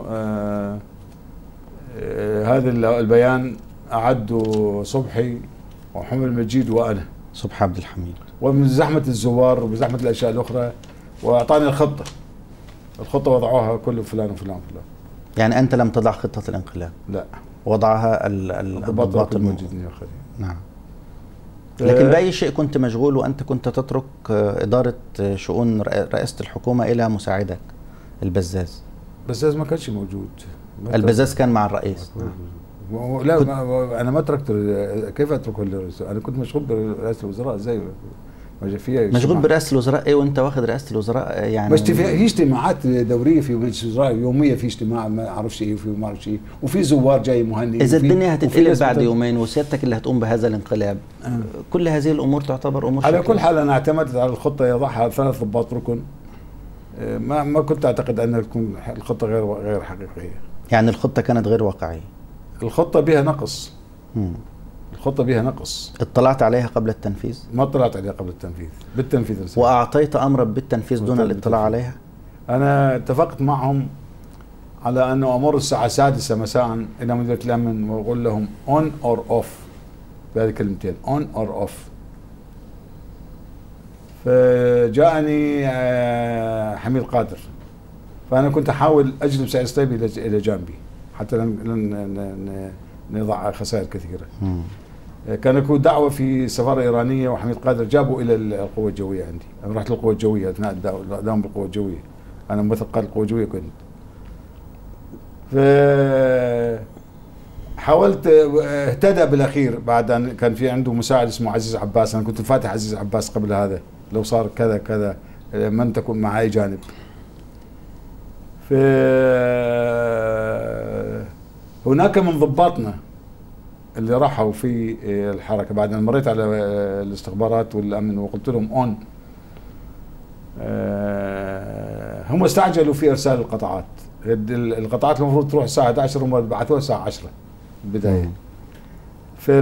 هذا البيان أعده صبحي وحمل مجيد وأنا صبحي عبد الحميد، ومن زحمة الزوار وزحمة الأشياء الأخرى، وأعطاني الخطة وضعوها كل فلان وفلان وفلان. يعني أنت لم تضع خطة الانقلاب؟ لا، وضعها الضباط الموجود. نعم. لكن بأي شيء كنت مشغول وأنت كنت تترك إدارة شؤون رئاسة الحكومة إلى مساعدك البزاز؟ بزاز ما كانش موجود. البزاز كان مع الرئيس. لا أنا ما تركت. كيف أتركه للرئيس؟ أنا كنت مشغول برئاسة الوزراء. زي مشغول برئاسة الوزراء إيه وأنت واخد رئاسة الوزراء؟ يعني مش في اجتماعات دورية في مجلس الوزراء يومية، في اجتماع ما أعرفش إيه وفي ما أعرفش إيه، وفي زوار جاي مهني. إذا الدنيا هتتقلب بعد يومين وسيادتك اللي هتقوم بهذا الانقلاب، كل هذه الأمور تعتبر أمور على كل حال. أنا اعتمدت على الخطة يضعها 3 ضباط ركن. ما كنت أعتقد أن تكون الخطة غير حقيقية. يعني الخطة كانت غير واقعية. الخطة بها نقص. الخطة بها نقص. اطلعت عليها قبل التنفيذ؟ ما اطلعت عليها قبل التنفيذ، بالتنفيذ. وأعطيت أمرا بالتنفيذ دون الاطلاع عليها؟ أنا اتفقت معهم على أنه أمر الساعة 6 مساء إلى مديرية الأمن وأقول لهم on or off بهذه الكلمتين on or off. فجاءني حميد قادر، فأنا كنت أحاول أجلب سعيد صليبي إلى جانبي حتى لن نضع خسائر كثيرة. كان يكون دعوة في سفارة إيرانية وحميد قادر جابوا إلى القوة الجوية عندي. أنا رحت للقوة الجوية أثناء الدوام بالقوة الجوية، أنا ممثل قائد القوة الجوية كنت. حاولت اهتدى بالأخير بعد أن كان في عنده مساعد اسمه عزيز عباس. أنا كنت فاتح عزيز عباس قبل هذا، لو صار كذا كذا من تكون مع أي جانب. هناك من ضباطنا اللي راحوا في الحركة بعد أن مريت على الاستخبارات والأمن وقلت لهم أون، هم استعجلوا في إرسال القطعات. القطعات المفروض تروح الساعة 11 هم بعثوها الساعة 10 البداية. في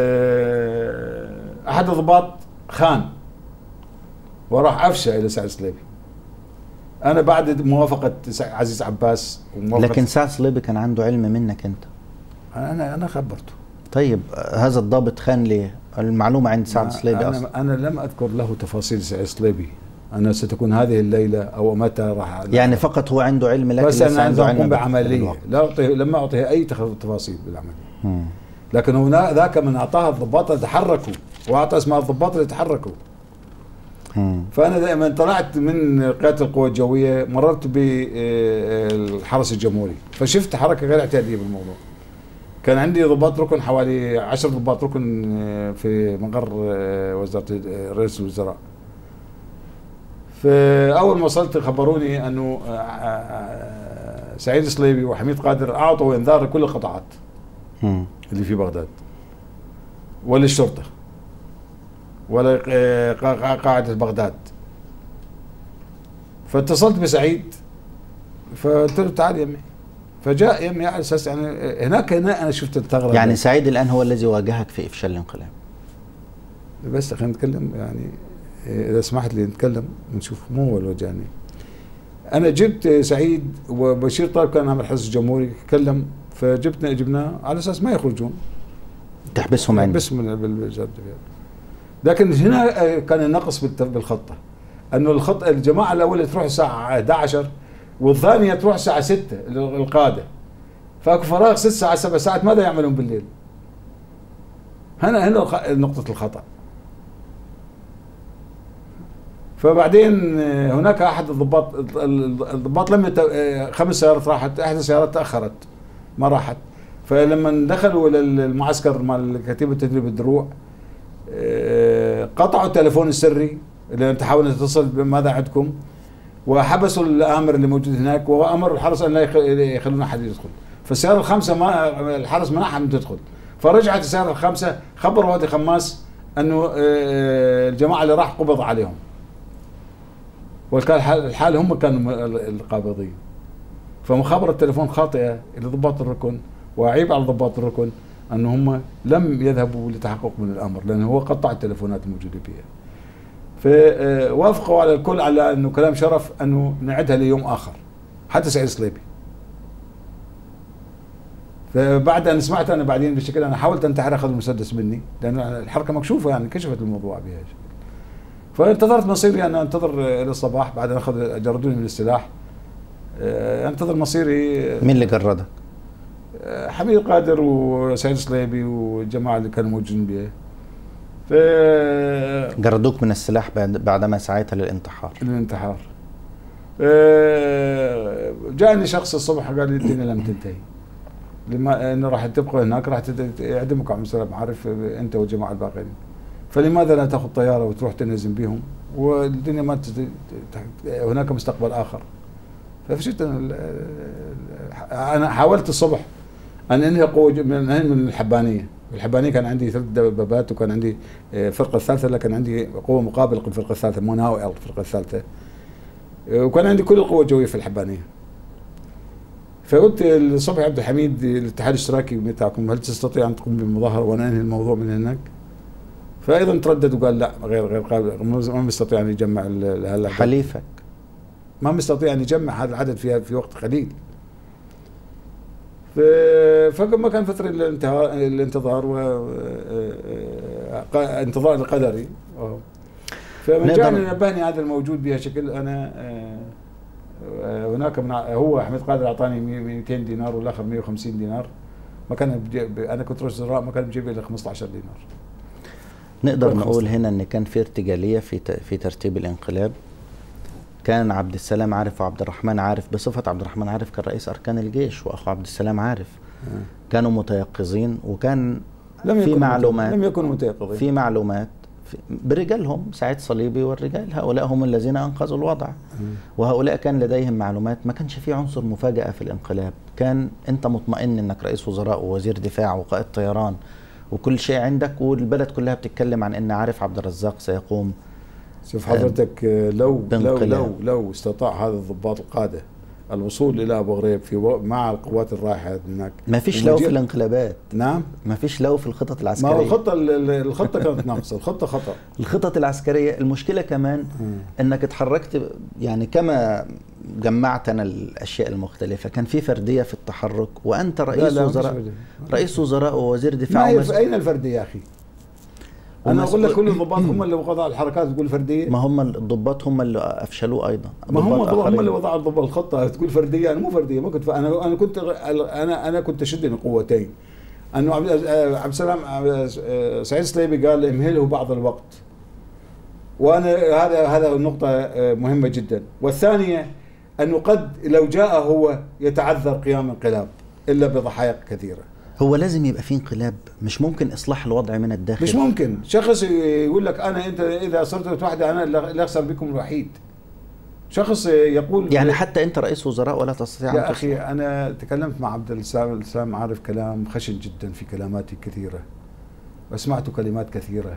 أحد الضباط خان وراح أفشى إلى سعد صليبي. أنا بعد موافقة عزيز عباس لكن سعد صليبي كان عنده علم منك أنت. أنا خبرته. طيب هذا الضابط خان ليه؟ المعلومة عند سعد صليبي أصلا. أنا لم أذكر له تفاصيل سعد صليبي، أنا ستكون هذه الليلة أو متى راح. يعني فقط هو عنده علم لكن بس أنا عنده علم بعملية. لم أعطيه أي تفاصيل بالعملية. لكن هنا ذاك من أعطاها الضباط اللي تحركوا وأعطى اسماء الضباط اللي تحركوا. فأنا دائما طلعت من قيادة القوى الجوية، مررت بالحرس الجمهوري، فشفت حركة غير اعتيادية بالموضوع. كان عندي ضباط ركن حوالي 10 ضباط ركن في مقر وزاره رئيس الوزراء. فاول ما وصلت خبروني انه سعيد صليبي وحميد قادر اعطوا انذار لكل القطاعات اللي في بغداد، ولا الشرطه ولا قاعده بغداد. فاتصلت بسعيد فقلت له تعال يمي، فجاء يمي على اساس يعني هناك انا شفت الثغره. يعني سعيد الان هو الذي واجهك في افشال الانقلاب؟ بس خلينا نتكلم، يعني اذا سمحت لي نتكلم ونشوف، مو هو اللي واجهني. انا جبت سعيد وبشير طالب كان عامل حزب جمهوري كلم، جبناه على اساس ما يخرجون، تحبسهم عندي بالجد. لكن هنا كان النقص بالخطه، انه الجماعه الاولى تروح الساعه 11 والثانيه تروح الساعه 6 القاده، فاكو فراغ 6 ساعات 7 ساعات، ماذا يعملون بالليل؟ هنا نقطه الخطا. فبعدين هناك احد الضباط لم 5 سيارات راحت، احدى السيارات تاخرت ما راحت. فلما دخلوا الى المعسكر مال كتيبه تدريب الدروع قطعوا التليفون السري اللي تحاولوا تتصل بماذا عندكم، وحبسوا الامر اللي موجود هناك، وامر الحرس ان لا يخلون احد يدخل. فالسياره ال5 ما الحرس منعها من تدخل، فرجعت السياره ال5 خبروا وادي خماس انه الجماعه اللي راح قبض عليهم، وكان الحال هم كانوا القابضين. فمخابره التليفون خاطئه لضباط الركن، واعيب على ضباط الركن انه هم لم يذهبوا لتحقق من الامر، لانه هو قطع التليفونات الموجوده فيها. فوافقوا على الكل على انه كلام شرف انه نعدها ليوم اخر، حتى سعيد صليبي. فبعد ان سمعت انا بعدين بالشكل، انا حاولت انتحر، اخذ المسدس مني لان الحركه مكشوفه، يعني كشفت الموضوع بها. فانتظرت مصيري ان انتظر الى الصباح، بعد ان جردوني من السلاح انتظر مصيري. مين اللي جردك؟ حميد قادر وسعيد صليبي والجماعه اللي كانوا موجودين بيه. جردوك من السلاح بعدما سعيت للانتحار. جاءني شخص الصبح قال لي الدنيا لم تنتهي، لما انه راح تبقى هناك راح يعدمك عبد السلام عارف انت والجماعه الباقيين، فلماذا لا تاخذ طياره وتروح تنهزم بهم، والدنيا ما هناك مستقبل اخر. ففشلت. انا حاولت الصبح ان انهي قوه من الحبانيه، والحبانيه كان عندي 3 دبابات، وكان عندي فرقه الثالثه، لكن عندي قوه مقابله للفرقه الثالثه، مو ناوي الفرقه الثالثه، وكان عندي كل القوه الجويه في الحبانيه. فقلت الصبح عبد الحميد الاتحاد الاشتراكي بتاعكم، هل تستطيع ان تقوم بمظاهره وانا انهي الموضوع من هناك؟ فايضا تردد وقال لا، غير قابل، ما مستطيع ان يجمع حليفك ما مستطيع ان يجمع هذا العدد في وقت قليل. فما كان فتره الانتظار وانتظار القدري. فمن جاني نبهني هذا الموجود بها شكل. انا هناك هو حميد قادر اعطاني 200 دينار والاخر 150 دينار، ما كان انا كنت رئيس وزراء، ما كان بجيب لي 15 دينار. نقدر نقول هنا ان كان في ارتجاليه في ترتيب الانقلاب. كان عبد السلام عارف وعبد الرحمن عارف، بصفه عبد الرحمن عارف كان رئيس اركان الجيش، واخو عبد السلام عارف كانوا متيقظين، وكان في معلومات، لم يكونوا متيقظين، في معلومات برجالهم سعيد صليبي والرجال، هؤلاء هم الذين انقذوا الوضع، وهؤلاء كان لديهم معلومات. ما كانش في عنصر مفاجاه في الانقلاب، كان انت مطمئن انك رئيس وزراء ووزير دفاع وقائد طيران وكل شيء عندك، والبلد كلها بتتكلم عن ان عارف عبد الرزاق سيقوم. شوف حضرتك، لو استطاع هذا الضباط القاده الوصول الى ابو غريب مع القوات الرايحه هناك، ما فيش لو في الانقلابات. نعم، ما فيش لو في الخطط العسكريه. ما هو الخطه كانت ناقصه، الخطه خطا. الخطط العسكريه، المشكله كمان انك اتحركت، يعني كما جمعتنا الاشياء المختلفه، كان في فرديه في التحرك، وانت رئيس وزراء ووزير دفاع. اين الفرديه يا اخي؟ انا اقول لك كل الضباط هم اللي وضعوا الحركات، تقول فرديه؟ ما هم الضباط هم اللي افشلوه ايضا. ما هم اللي وضعوا الخطه، تقول فرديه؟ انا مو فرديه، ما كنت انا كنت اشد من قوتين. انه عبد السلام سعيد صليبي قال امهله بعض الوقت، وانا هذا النقطه مهمه جدا. والثانيه انه قد لو جاء هو يتعذر قيام انقلاب الا بضحايا كثيره. هو لازم يبقى في انقلاب، مش ممكن اصلاح الوضع من الداخل. مش ممكن شخص يقول لك انت اذا صرت وحده انا اللي اخسر بكم الوحيد. شخص يقول يعني حتى انت رئيس وزراء ولا تستطيع يا اخي انا تكلمت مع عبد السلام عارف كلام خشن جدا في كلماتي كثيره، وسمعت كلمات كثيره،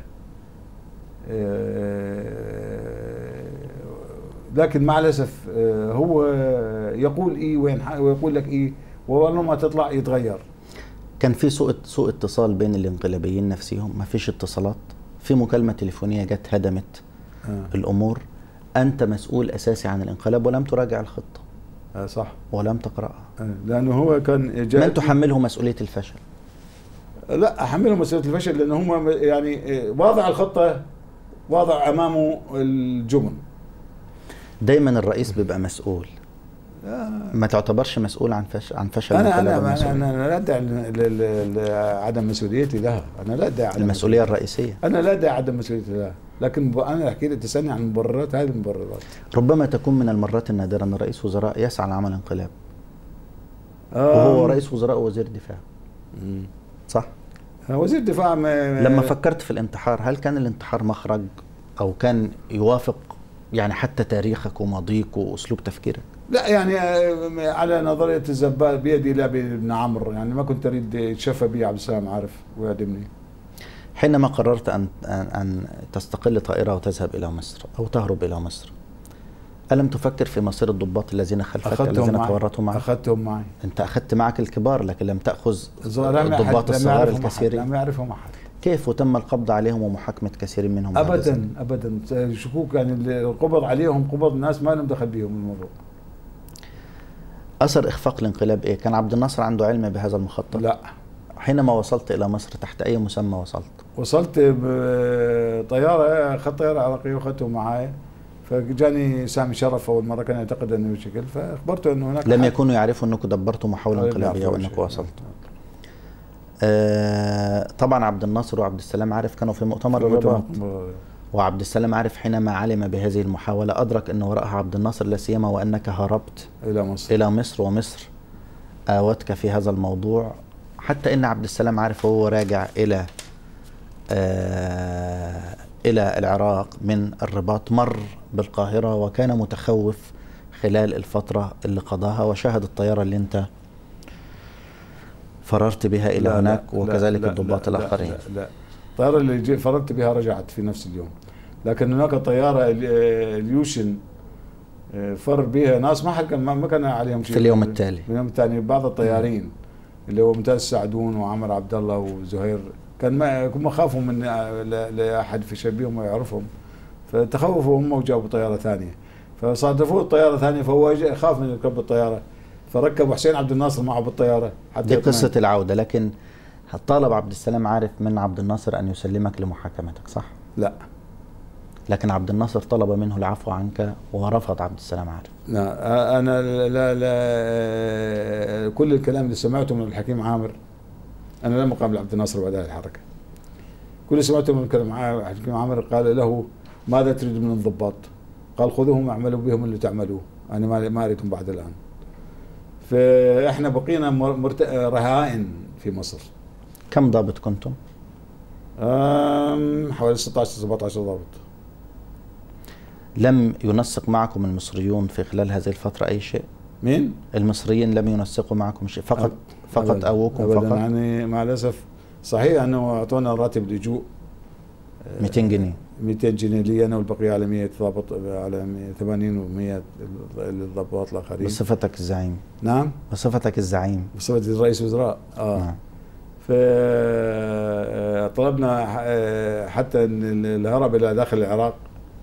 لكن مع الاسف هو يقول ايه ويقول لك ايه، والله ما تطلع يتغير. كان في سوء اتصال بين الانقلابيين نفسهم، ما فيش اتصالات، في مكالمة تليفونية جت هدمت الأمور. أنت مسؤول أساسي عن الانقلاب ولم تراجع الخطة. صح. ولم تقرأها. لأنه هو كان من تحمله مسؤولية الفشل؟ لا أحمله مسؤولية الفشل لأنه هم يعني واضع الخطة، واضع أمامه الجبن. دايما الرئيس بيبقى مسؤول، ما تعتبرش مسؤول عن فشل أنا لا أدعي عدم مسؤوليتي لها، أنا لا أدعي المسؤولية الرئيسية، أنا لا أدعي عدم مسؤوليتي لها، لكن أنا أحكي لك تسألني عن المبررات، هذه المبررات. ربما تكون من المرات النادرة أن رئيس وزراء يسعى لعمل انقلاب وهو رئيس وزراء ووزير دفاع. صح؟ وزير دفاع لما فكرت في الانتحار، هل كان الانتحار مخرج أو كان يوافق يعني حتى تاريخك وماضيك وأسلوب تفكيرك؟ لا يعني على نظرية الزبال بيدي لا بابن عمرو، يعني ما كنت أريد يتشفى بي عبد السلام عارف ويعدمني. حينما قررت أن تستقل طائرة وتذهب إلى مصر أو تهرب إلى مصر، ألم تفكر في مصير الضباط الذين خلفك الذين تورطوا معك؟ أخذتهم معي. أنت أخذت معك الكبار لكن لم تأخذ الضباط الصغار الكثيرين. لم يعرفهم أحد. كيف وتم القبض عليهم ومحاكمة كثير منهم؟ أبدا شكوك، يعني القبض عليهم قبض ناس ما لهم دخل بهم الموضوع. أثر إخفاق الانقلاب إيه؟ كان عبد الناصر عنده علم بهذا المخطط؟ لا. حينما وصلت إلى مصر تحت أي مسمى وصلت؟ وصلت بطيارة، أخذت طيارة عراقية وأخذته معي، فجاني سامي شرف أول مرة، كان يعتقد أنه بشكل، فأخبرته أنه هناك لم يكونوا يعرفوا أنكم دبرتوا محاولة انقلابية وأنك وصلت. طبعا عبد الناصر وعبد السلام عارف كانوا في مؤتمر الرباط، وعبد السلام عارف حينما علم بهذه المحاولة أدرك أن وراءها عبد الناصر، لا سيما وأنك هربت إلى مصر ومصر آوتك في هذا الموضوع، حتى أن عبد السلام عارف وهو راجع إلى العراق من الرباط مر بالقاهرة وكان متخوف خلال الفترة اللي قضاها، وشاهد الطيارة اللي أنت فررت بها إلى هناك وكذلك الضباط الآخرين. لا الطيارة اللي فررت بها رجعت في نفس اليوم، لكن هناك طيارة اليوشن فر بها ناس ما كان عليهم شيء في اليوم التالي. في اليوم الثاني بعض الطيارين اللي هو ممتاز سعدون وعمر عبد الله وزهير كان ما خافوا من لاحد في شبيهم ويعرفهم، فتخوفوا هم وجابوا طيارة ثانية، فصادفوه الطيارة ثانية، فهو خاف من يركب الطيارة، فركبوا حسين عبد الناصر معه بالطيارة. دي قصة العودة. لكن طالب عبد السلام عارف من عبد الناصر أن يسلمك لمحاكمتك، صح؟ لا. لكن عبد الناصر طلب منه العفو عنك ورفض عبد السلام عارف. لا أنا لا كل الكلام اللي سمعته من الحكيم عامر، أنا لم أقابل عبد الناصر بعد هذه الحركة، كل اللي سمعته من الحكيم عامر قال له ماذا تريد من الضباط؟ قال خذوهم اعملوا بهم اللي تعملوه، أنا ما أريدهم بعد الآن. فإحنا بقينا رهائن في مصر. كم ضابط كنتم؟ حوالي 16-17 ضابط. لم ينسق معكم المصريون في خلال هذه الفترة أي شيء؟ مين؟ المصريين لم ينسقوا معكم شيء، فقط أوكم فقط؟ يعني مع الأسف صحيح أنه أعطونا راتب لجوء 200 جنيه 200 جنيه لي أنا والبقية على 100 ضابط، على 80 و100 للضباط الآخرين. بصفتك الزعيم؟ نعم بصفتك الزعيم، بصفتي رئيس وزراء. نعم. فطلبنا حتى أن الهرب إلى داخل العراق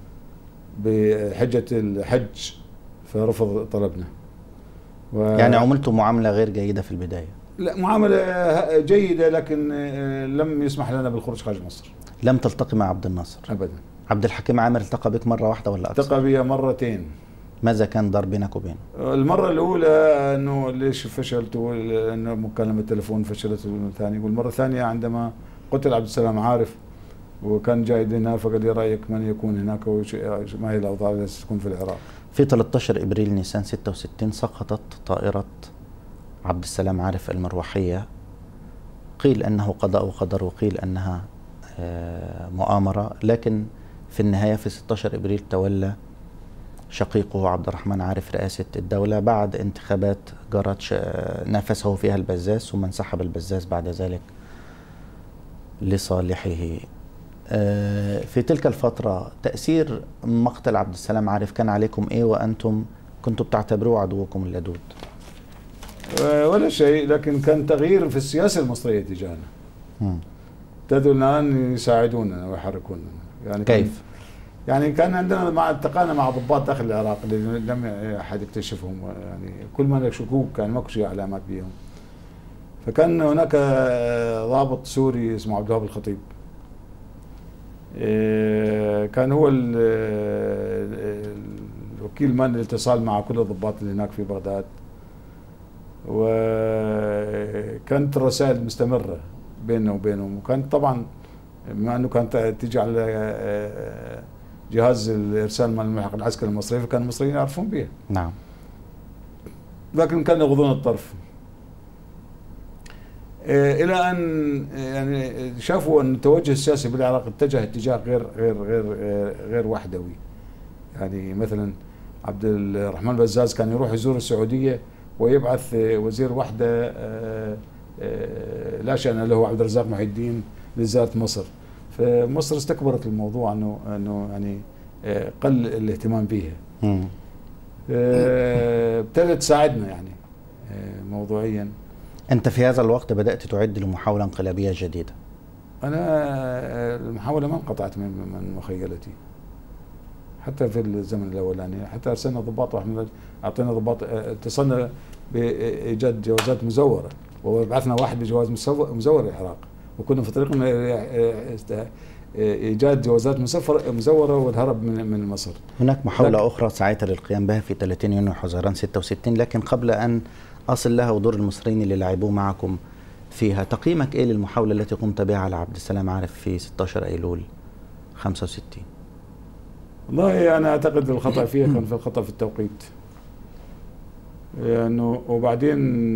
بحجة الحج، فرفض طلبنا. يعني عملتوا معاملة غير جيدة في البداية؟ لا معاملة جيدة، لكن لم يسمح لنا بالخروج خارج مصر. لم تلتقي مع عبد الناصر؟ أبدا. عبد الحكيم عامر التقى بك مرة واحدة ولا أكثر؟ التقى بي مرتين. ماذا كان دار بينك وبينه؟ المرة الأولى أنه ليش فشلت، أنه مكالمة التلفون فشلت الثانية، والمرة الثانية عندما قتل عبد السلام عارف وكان جاي هنا، فقال لي رأيك من يكون هناك وما هي الأوضاع التي تكون في العراق. في 13 إبريل نيسان 66 سقطت طائرة عبد السلام عارف المروحية قيل أنه قضاء وقدر وقيل أنها مؤامرة، لكن في النهاية في 16 إبريل تولى شقيقه عبد الرحمن عارف رئاسة الدولة بعد انتخابات جرت نافسه فيها البزاز، ثم انسحب البزاز بعد ذلك لصالحه. في تلك الفترة تأثير مقتل عبد السلام عارف كان عليكم إيه وأنتم كنتم بتعتبروه عدوكم اللدود؟ ولا شيء، لكن كان تغيير في السياسة المصرية تجاهنا. ابتدوا الآن يساعدوننا ويحركوننا. يعني كيف؟ يعني كان عندنا التقينا مع ضباط داخل العراق اللي لم أحد يكتشفهم، يعني كل ما لك شكوك كان ماكو شيء علامات بيهم. فكان هناك ضابط سوري اسمه عبد الوهاب الخطيب، كان هو الوكيل من الاتصال مع كل الضباط اللي هناك في بغداد، وكانت الرسائل مستمرة بيننا وبينهم. وكانت طبعا بما انه كانت تيجي على جهاز الارسال مال الملحق العسكري المصري، فكان المصريين يعرفون بها. نعم. لكن كانوا يغضون الطرف الى ان يعني شافوا ان التوجه السياسي بالعراق اتجه اتجاه غير وحدوي. يعني مثلا عبد الرحمن بزاز كان يروح يزور السعوديه ويبعث وزير وحده لا شأن له عبد الرزاق محي الدين لزيارة مصر، فمصر استكبرت الموضوع انه يعني قل الاهتمام بها. ابتدت تساعدنا يعني موضوعيا. أنت في هذا الوقت بدأت تعد لمحاولة انقلابية جديدة؟ أنا المحاولة ما انقطعت من مخيلتي حتى في الزمن الأولاني، حتى أرسلنا ضباط أعطينا ضباط، اتصلنا بإيجاد جوازات مزورة وبعثنا واحد بجواز مزور العراق، وكنا في طريقنا إيجاد جوازات مزورة والهرب من مصر. هناك محاولة أخرى سعيت للقيام بها في 30 يونيو حزيران 66، لكن قبل أن أصل لها ودور المصريين اللي لعبوا معكم فيها، تقييمك إيه للمحاولة التي قمت بها على عبد السلام عارف في 16 أيلول 65؟ والله أنا أعتقد الخطأ فيها كان في الخطأ في التوقيت، يعني وبعدين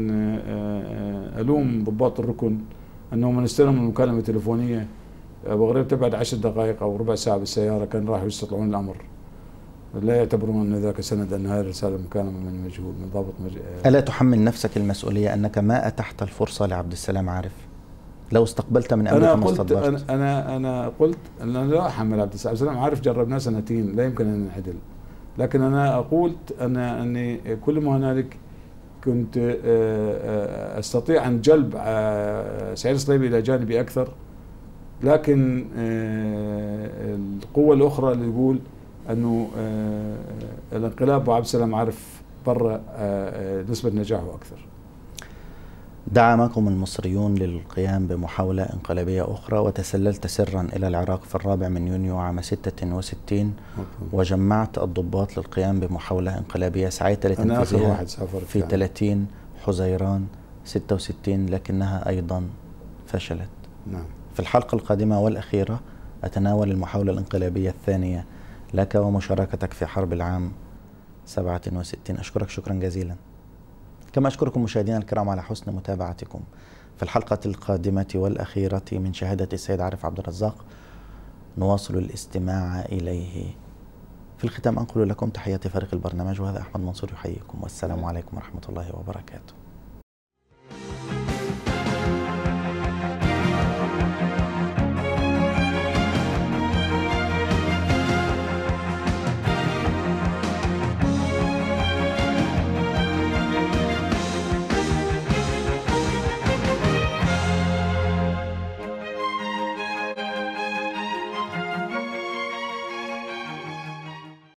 ألوم ضباط الركن أنهم من استلموا المكالمة التليفونية أبو غريب تبعد 10 دقائق أو ربع ساعة بالسيارة، كان راحوا يستطلعون الأمر، لا يعتبرون أن ذاك سند أن هذه الرسالة مكالمة من مجهول من ضابط ألا تحمل نفسك المسؤولية أنك ما أتحت الفرصة لعبد السلام عارف؟ لو استقبلت من أمريكا ما استدبرت. أنا قلت أن أنا لا أحمل عبد السلام عارف، جربناه سنتين لا يمكن أن ننعدل، لكن أنا قلت أني كل ما هنالك كنت أستطيع أن جلب سعيد الصليبي إلى جانبي أكثر، لكن القوة الأخرى اللي تقول أنه الانقلاب وعبد السلام عارف برا نسبة نجاحه أكثر. دعمكم المصريون للقيام بمحاولة انقلابية أخرى وتسللت سرا إلى العراق في 4 يونيو عام 66 وجمعت الضباط للقيام بمحاولة انقلابية سعيت لتنفيذها في 30 حزيران 66، لكنها أيضا فشلت. نعم. في الحلقة القادمة والأخيرة أتناول المحاولة الانقلابية الثانية لك ومشاركتك في حرب العام 67. أشكرك شكرا جزيلا، كما أشكركم مشاهدينا الكرام على حسن متابعتكم. في الحلقة القادمة والأخيرة من شهادة السيد عارف عبد الرزاق نواصل الاستماع إليه. في الختام أنقل لكم تحيات فريق البرنامج، وهذا أحمد منصور يحييكم، والسلام عليكم ورحمة الله وبركاته.